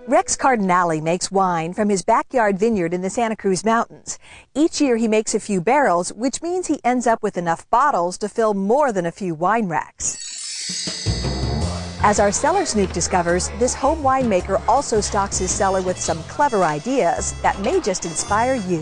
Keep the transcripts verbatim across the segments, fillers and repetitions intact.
Rex Cardinale makes wine from his backyard vineyard in the Santa Cruz Mountains. Each year he makes a few barrels, which means he ends up with enough bottles to fill more than a few wine racks. As our cellar snoop discovers, this home winemaker also stocks his cellar with some clever ideas that may just inspire you.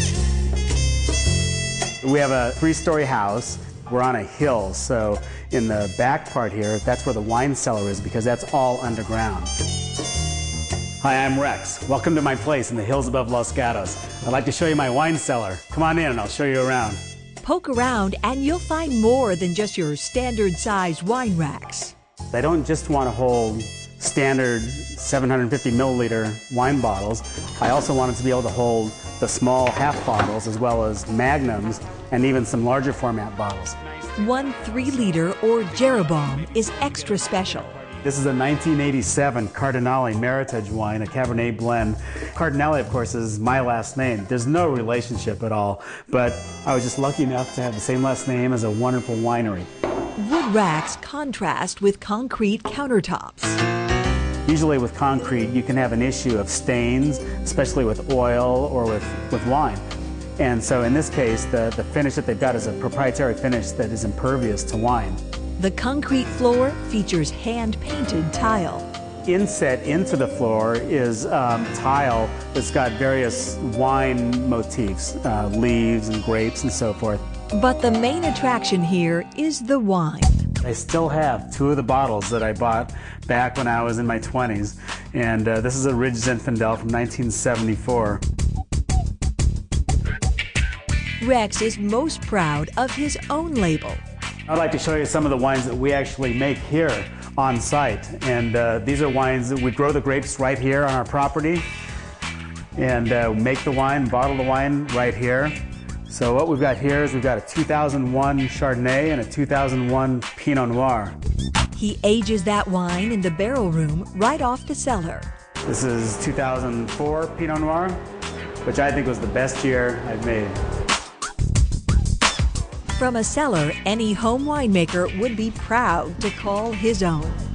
We have a three-story house. We're on a hill, so in the back part here, that's where the wine cellar is because that's all underground. Hi, I'm Rex. Welcome to my place in the hills above Los Gatos. I'd like to show you my wine cellar. Come on in and I'll show you around. Poke around and you'll find more than just your standard size wine racks. I don't just want to hold standard seven hundred fifty milliliter wine bottles. I also wanted to be able to hold the small half bottles as well as magnums and even some larger format bottles. One three liter or Jeroboam is extra special. This is a nineteen eighty-seven Cardinale Meritage wine, a Cabernet blend. Cardinale, of course, is my last name. There's no relationship at all, but I was just lucky enough to have the same last name as a wonderful winery. Wood racks contrast with concrete countertops. Usually with concrete, you can have an issue of stains, especially with oil or with, with wine. And so in this case, the, the finish that they've got is a proprietary finish that is impervious to wine. The concrete floor features hand-painted tile. Inset into the floor is um, tile that's got various wine motifs, uh, leaves and grapes and so forth. But the main attraction here is the wine. I still have two of the bottles that I bought back when I was in my twenties, and uh, this is a Ridge Zinfandel from nineteen seventy-four. Rex is most proud of his own label. I'd like to show you some of the wines that we actually make here on site. And uh, these are wines that we grow the grapes right here on our property and uh, make the wine, bottle the wine right here. So what we've got here is we've got a two thousand one Chardonnay and a two thousand one Pinot Noir. He ages that wine in the barrel room right off the cellar. This is two thousand four Pinot Noir, which I think was the best year I've made. From a cellar any home winemaker would be proud to call his own.